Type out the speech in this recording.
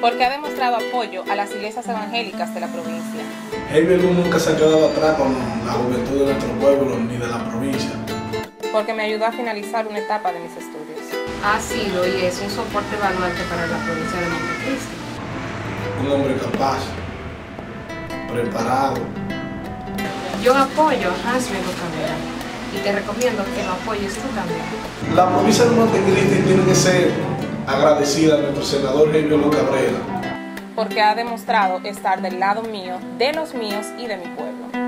porque ha demostrado apoyo a las iglesias evangélicas de la provincia. Javier nunca se ha quedado atrás con la juventud de nuestro pueblo ni de la provincia. Porque me ayudó a finalizar una etapa de mis estudios. Ha sido y es un soporte evaluante para la provincia de Montecristi. Un hombre capaz, preparado. Yo apoyo a Hansel Cabrera y te recomiendo que lo apoyes tú también. La provincia de Montecristi tiene que ser agradecida a nuestro senador Javier Cabrera. Porque ha demostrado estar del lado mío, de los míos y de mi pueblo.